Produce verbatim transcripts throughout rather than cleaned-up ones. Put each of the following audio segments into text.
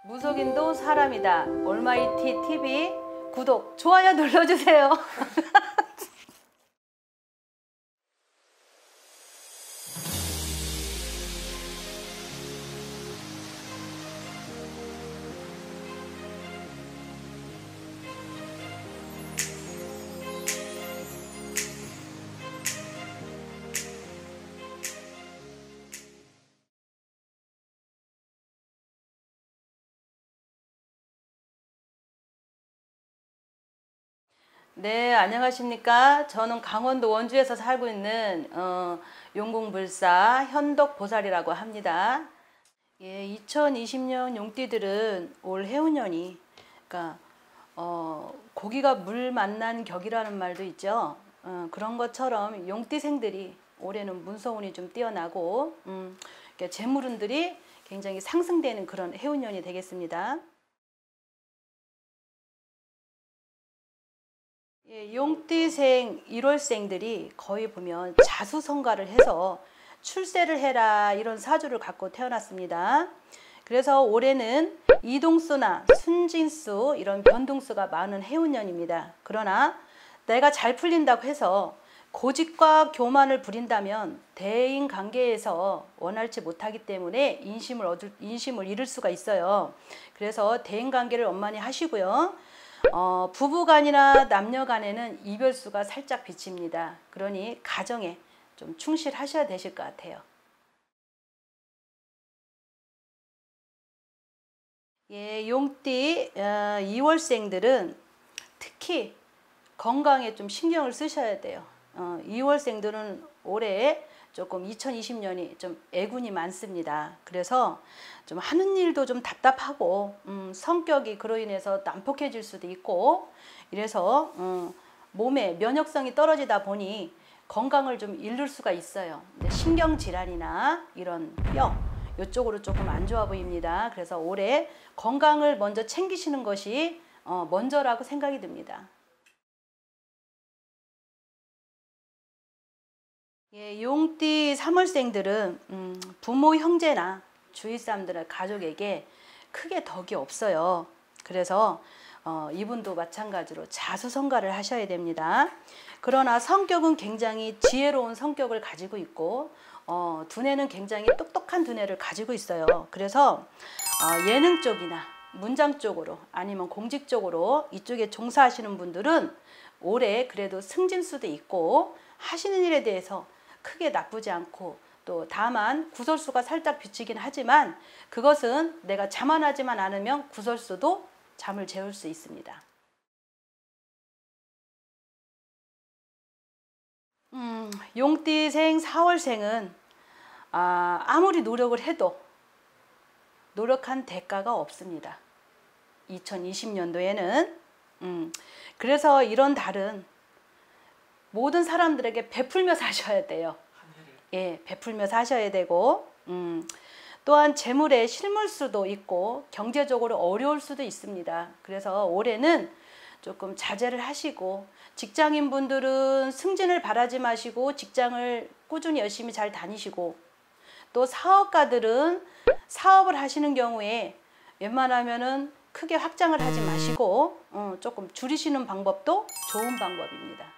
무속인도 사람이다. 올마이티 티비 구독, 좋아요 눌러주세요. 네, 안녕하십니까. 저는 강원도 원주에서 살고 있는 어, 용궁불사 현덕보살이라고 합니다. 예, 이천이십 년 용띠들은 올 해운년이 그러니까 어, 고기가 물 만난 격이라는 말도 있죠. 어, 그런 것처럼 용띠생들이 올해는 문서운이 좀 뛰어나고 음, 그러니까 재물운들이 굉장히 상승되는 그런 해운년이 되겠습니다. 예, 용띠생 일월생들이 거의 보면 자수성가를 해서 출세를 해라 이런 사주를 갖고 태어났습니다. 그래서 올해는 이동수나 순진수 이런 변동수가 많은 해운년입니다. 그러나 내가 잘 풀린다고 해서 고집과 교만을 부린다면 대인 관계에서 원활치 못하기 때문에 인심을 얻을, 인심을 잃을 수가 있어요. 그래서 대인 관계를 원만히 하시고요. 어, 부부간이나 남녀간에는 이별수가 살짝 비칩니다. 그러니 가정에 좀 충실하셔야 되실 것 같아요. 예, 용띠 어, 이월생들은 특히 건강에 좀 신경을 쓰셔야 돼요. 어, 이월생들은 올해 조금 이천이십 년이 좀 애군이 많습니다. 그래서 좀 하는 일도 좀 답답하고 음, 성격이 그로 인해서 난폭해질 수도 있고 이래서 음, 몸의 면역성이 떨어지다 보니 건강을 좀 잃을 수가 있어요. 신경질환이나 이런 뼈 이쪽으로 조금 안 좋아 보입니다. 그래서 올해 건강을 먼저 챙기시는 것이 어, 먼저라고 생각이 듭니다. 예, 용띠 삼월생들은 음, 부모 형제나 주위 사람들의 가족에게 크게 덕이 없어요. 그래서 어, 이분도 마찬가지로 자수성가를 하셔야 됩니다. 그러나 성격은 굉장히 지혜로운 성격을 가지고 있고 어, 두뇌는 굉장히 똑똑한 두뇌를 가지고 있어요. 그래서 어, 예능 쪽이나 문장 쪽으로 아니면 공직 쪽으로 이쪽에 종사하시는 분들은 올해 그래도 승진수도 있고 하시는 일에 대해서 크게 나쁘지 않고 또 다만 구설수가 살짝 비치긴 하지만 그것은 내가 자만하지만 않으면 구설수도 잠을 재울 수 있습니다. 음, 용띠생 사월생은 아, 아무리 노력을 해도 노력한 대가가 없습니다. 이천이십 년도에는 음, 그래서 이런 달은 모든 사람들에게 베풀며 사셔야 돼요. 예, 베풀며 사셔야 되고 음, 또한 재물에 실물 수도 있고 경제적으로 어려울 수도 있습니다. 그래서 올해는 조금 자제를 하시고 직장인 분들은 승진을 바라지 마시고 직장을 꾸준히 열심히 잘 다니시고 또 사업가들은 사업을 하시는 경우에 웬만하면은 크게 확장을 하지 마시고 어, 조금 줄이시는 방법도 좋은 방법입니다.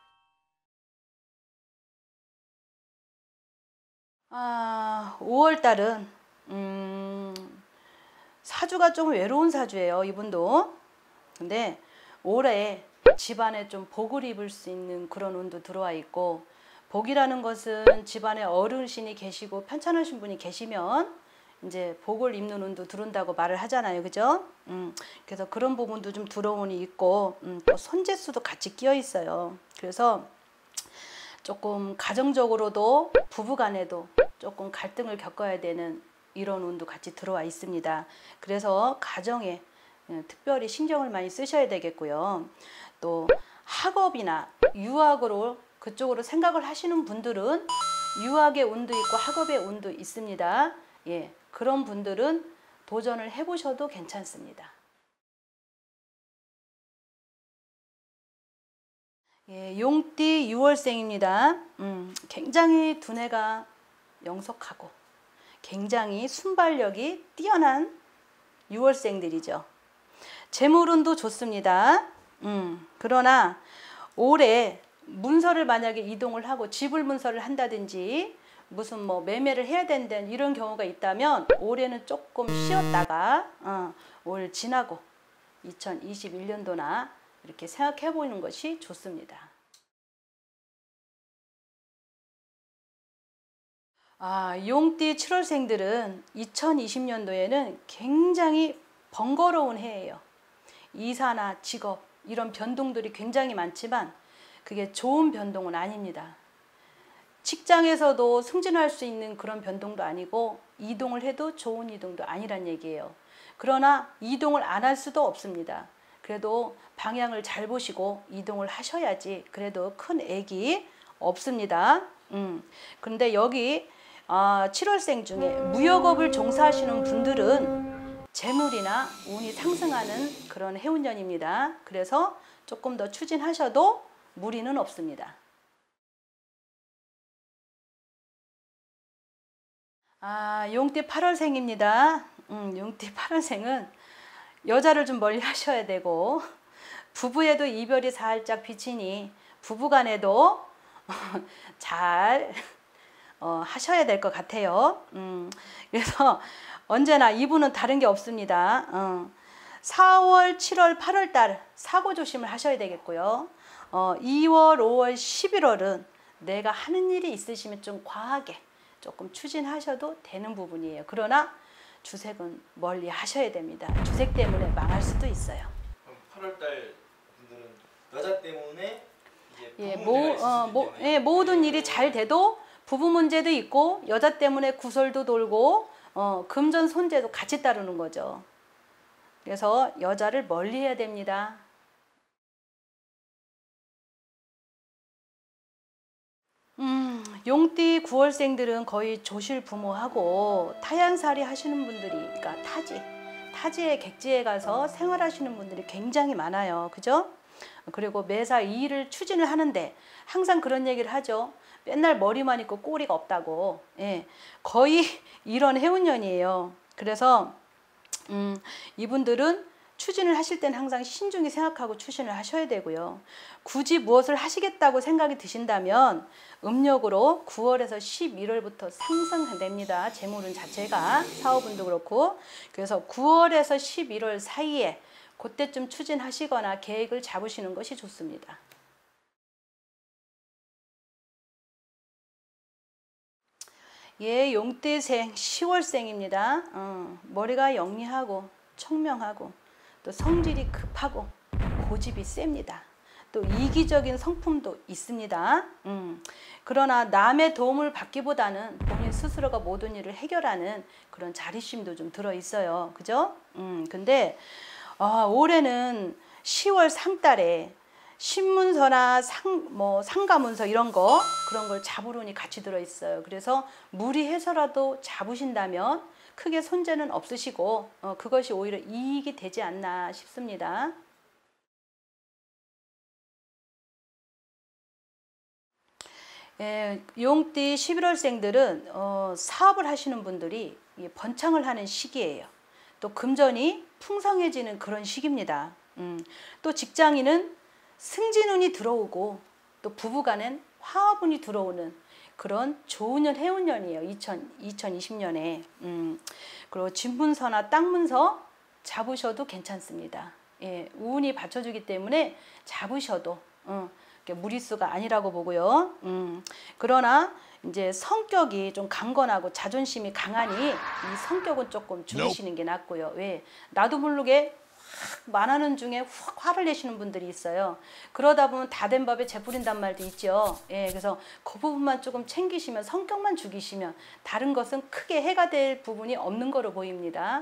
아, 오월 달은 음, 사주가 좀 외로운 사주예요. 이분도. 근데 올해 집안에 좀 복을 입을 수 있는 그런 운도 들어와 있고 복이라는 것은 집안에 어르신이 계시고 편찮으신 분이 계시면 이제 복을 입는 운도 들어온다고 말을 하잖아요. 그죠? 음, 그래서 그런 부분도 좀 들어오니 있고 음, 또 손재수도 같이 끼어 있어요. 그래서 조금 가정적으로도 부부간에도 조금 갈등을 겪어야 되는 이런 운도 같이 들어와 있습니다. 그래서 가정에 특별히 신경을 많이 쓰셔야 되겠고요. 또 학업이나 유학으로 그쪽으로 생각을 하시는 분들은 유학의 운도 있고 학업의 운도 있습니다. 예, 그런 분들은 도전을 해보셔도 괜찮습니다. 예, 용띠 유월생입니다. 음, 굉장히 두뇌가 영속하고 굉장히 순발력이 뛰어난 유월생들이죠. 재물운도 좋습니다. 음, 그러나 올해 문서를 만약에 이동을 하고 지불 문서를 한다든지 무슨 뭐 매매를 해야 된다는 이런 경우가 있다면 올해는 조금 쉬었다가 어, 올 지나고 이천이십일 년도나 이렇게 생각해 보는 것이 좋습니다. 아, 용띠 칠월생들은 이천이십 년도에는 굉장히 번거로운 해예요. 이사나 직업 이런 변동들이 굉장히 많지만 그게 좋은 변동은 아닙니다. 직장에서도 승진할 수 있는 그런 변동도 아니고 이동을 해도 좋은 이동도 아니란 얘기예요. 그러나 이동을 안 할 수도 없습니다. 그래도 방향을 잘 보시고 이동을 하셔야지 그래도 큰 액이 없습니다. 음. 근데 여기 아, 칠월생 중에 무역업을 종사하시는 분들은 재물이나 운이 상승하는 그런 해운년입니다. 그래서 조금 더 추진하셔도 무리는 없습니다. 아, 용띠 팔월생입니다. 음, 용띠 팔월생은 여자를 좀 멀리 하셔야 되고 부부에도 이별이 살짝 비치니 부부간에도 잘 어, 하셔야 될 것 같아요. 음, 그래서 언제나 이분은 다른 게 없습니다. 어, 사월, 칠월, 팔월 달 사고 조심을 하셔야 되겠고요. 어, 이월, 오월, 십일월은 내가 하는 일이 있으시면 좀 과하게 조금 추진하셔도 되는 부분이에요. 그러나 주색은 멀리 하셔야 됩니다. 주색 때문에 망할 수도 있어요. 그럼 팔월 달 분들은 여자 때문에 이제 부부 예, 문제가 모, 있을 어, 수도 모, 있겠네요. 예, 모든 일이 잘 돼도 부부 문제도 있고 여자 때문에 구설도 돌고 어, 금전 손재도 같이 따르는 거죠. 그래서 여자를 멀리 해야 됩니다. 음, 용띠 구월생들은 거의 조실 부모하고 타양살이 하시는 분들이, 그러니까 타지, 타지의 객지에 가서 생활하시는 분들이 굉장히 많아요. 그죠? 그리고 매사 이 일을 추진을 하는데 항상 그런 얘기를 하죠. 맨날 머리만 있고 꼬리가 없다고. 예, 거의 이런 해운년이에요. 그래서 음, 이분들은 추진을 하실 때는 항상 신중히 생각하고 추진을 하셔야 되고요. 굳이 무엇을 하시겠다고 생각이 드신다면 음력으로 구월에서 십일월부터 상승됩니다. 재물운 자체가 사업운도 그렇고. 그래서 구월에서 십일월 사이에 그때쯤 추진하시거나 계획을 잡으시는 것이 좋습니다. 예, 용띠생 시월생입니다. 어, 머리가 영리하고 청명하고 또 성질이 급하고 고집이 셉니다. 또 이기적인 성품도 있습니다. 음, 그러나 남의 도움을 받기보다는 본인 스스로가 모든 일을 해결하는 그런 자립심도 좀 들어 있어요. 그죠? 음, 근데 어, 올해는 시월 상달에 신문서나 상, 뭐 상가문서 이런 거 그런 걸 잡으러니 같이 들어 있어요. 그래서 무리해서라도 잡으신다면 크게 손재는 없으시고 어, 그것이 오히려 이익이 되지 않나 싶습니다. 예, 용띠 십일월생들은 어, 사업을 하시는 분들이 번창을 하는 시기예요. 또 금전이 풍성해지는 그런 시기입니다. 음, 또 직장인은 승진운이 들어오고 또 부부간엔 화합운이 들어오는 그런 좋은 년 해운년이에요. 이천이십 년에. 음, 그리고 집문서나 땅문서 잡으셔도 괜찮습니다. 예, 운이 받쳐주기 때문에 잡으셔도 어, 무리수가 아니라고 보고요. 음, 그러나 이제 성격이 좀 강건하고 자존심이 강하니 이 성격은 조금 줄이시는 게 낫고요. 왜? 나도 모르게 확 말하는 중에 확 화를 내시는 분들이 있어요. 그러다 보면 다 된 밥에 재 뿌린단 말도 있죠. 예, 그래서 그 부분만 조금 챙기시면, 성격만 죽이시면 다른 것은 크게 해가 될 부분이 없는 거로 보입니다.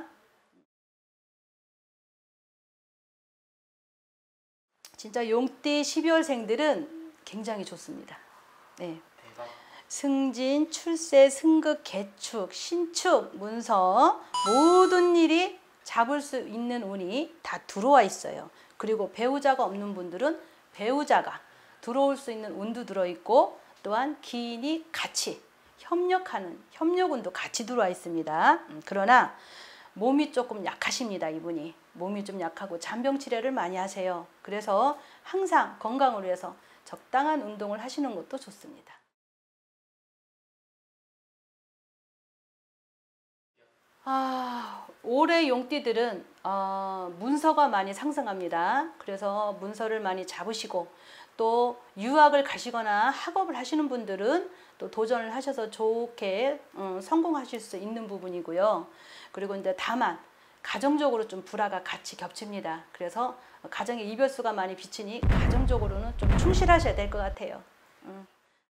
진짜 용띠 십이월생들은 굉장히 좋습니다. 네. 승진, 출세, 승급, 개축, 신축, 문서 모든 일이 잡을 수 있는 운이 다 들어와 있어요. 그리고 배우자가 없는 분들은 배우자가 들어올 수 있는 운도 들어있고 또한 기인이 같이 협력하는 협력운도 같이 들어와 있습니다. 그러나 몸이 조금 약하십니다. 이분이 몸이 좀 약하고 잔병 치레를 많이 하세요. 그래서 항상 건강을 위해서 적당한 운동을 하시는 것도 좋습니다. 아, 올해 용띠들은 어, 문서가 많이 상승합니다. 그래서 문서를 많이 잡으시고 또 유학을 가시거나 학업을 하시는 분들은 또 도전을 하셔서 좋게 음, 성공하실 수 있는 부분이고요. 그리고 이제 다만 가정적으로 좀 불화가 같이 겹칩니다. 그래서 가정에 이별수가 많이 비치니 가정적으로는 좀 충실하셔야 될 것 같아요. 음.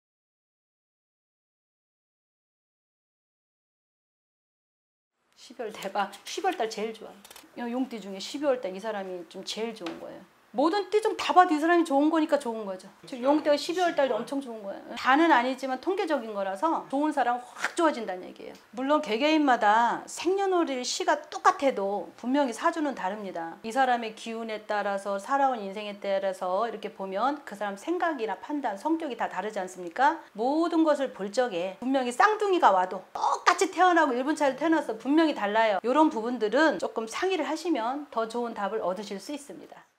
십이월 대박. 십이월 달 제일 좋아요. 용띠 중에 십이월 달 이 사람이 좀 제일 좋은 거예요. 모든 띠 중 다 봐도 이 사람이 좋은 거니까 좋은 거죠. 지금 용띠가 십이월 달도 엄청 좋은 거예요. 다는 아니지만 통계적인 거라서 좋은 사람 확 좋아진다는 얘기예요. 물론 개개인마다 생년월일 시가 똑같아도 분명히 사주는 다릅니다. 이 사람의 기운에 따라서 살아온 인생에 따라서 이렇게 보면 그 사람 생각이나 판단, 성격이 다 다르지 않습니까? 모든 것을 볼 적에 분명히 쌍둥이가 와도 똑같이 태어나고 일 분 차이로 태어나서 분명히 달라요. 이런 부분들은 조금 상의를 하시면 더 좋은 답을 얻으실 수 있습니다.